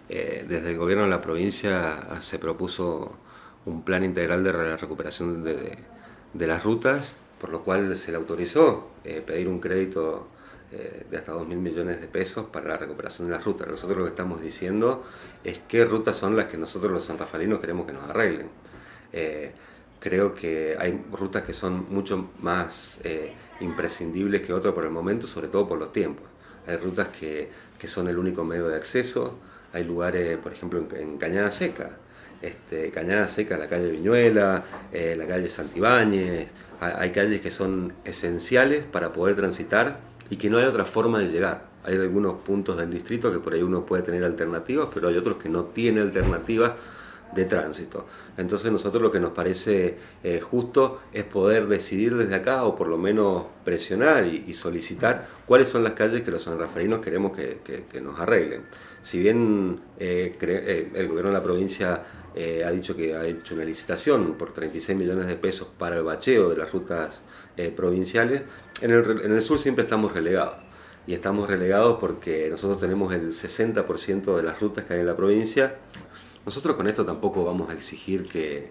Desde el gobierno de la provincia se propuso un plan integral de recuperación de las rutas, por lo cual se le autorizó pedir un crédito de hasta 2.000 millones de pesos para la recuperación de las rutas. Nosotros lo que estamos diciendo es qué rutas son las que nosotros los sanrafalinos queremos que nos arreglen. Creo que hay rutas que son mucho más imprescindibles que otras por el momento, sobre todo por los tiempos. Hay rutas que son el único medio de acceso. Hay lugares, por ejemplo, en Cañada Seca. Cañada Seca, la calle Viñuela, la calle Santibáñez. Hay calles que son esenciales para poder transitar y que no hay otra forma de llegar. Hay algunos puntos del distrito que por ahí uno puede tener alternativas, pero hay otros que no tienen alternativas de tránsito. Entonces nosotros lo que nos parece justo es poder decidir desde acá, o por lo menos presionar y solicitar cuáles son las calles que los sanrafalinos queremos que nos arreglen. Si bien el gobierno de la provincia ha dicho que ha hecho una licitación por 36 millones de pesos para el bacheo de las rutas provinciales, en el sur siempre estamos relegados. Y estamos relegados porque nosotros tenemos el 60% de las rutas que hay en la provincia. Nosotros con esto tampoco vamos a exigir que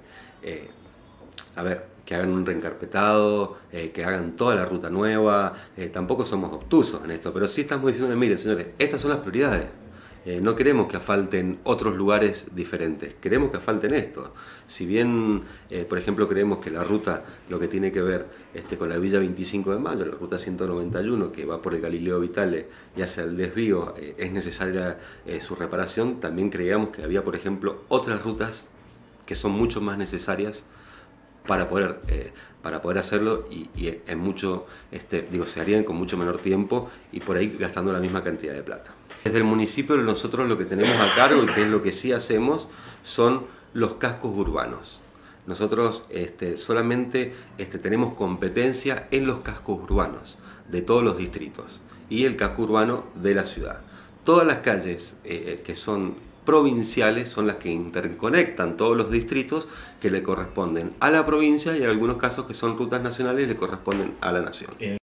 hagan un reencarpetado, que hagan toda la ruta nueva. Tampoco somos obtusos en esto, pero sí estamos diciendo, miren señores, estas son las prioridades. No queremos que asfalten otros lugares diferentes, queremos que asfalten esto. Si bien, por ejemplo, creemos que la ruta, lo que tiene que ver con la Villa 25 de Mayo, la ruta 191, que va por el Galileo Vitale y hacia el desvío, es necesaria su reparación, también creíamos que había, por ejemplo, otras rutas que son mucho más necesarias para poder hacerlo y en mucho, se harían con mucho menor tiempo y por ahí gastando la misma cantidad de plata. Desde el municipio nosotros lo que tenemos a cargo y que es lo que sí hacemos son los cascos urbanos. Nosotros solamente tenemos competencia en los cascos urbanos de todos los distritos y el casco urbano de la ciudad. Todas las calles que son provinciales son las que interconectan todos los distritos que le corresponden a la provincia y en algunos casos que son rutas nacionales le corresponden a la nación.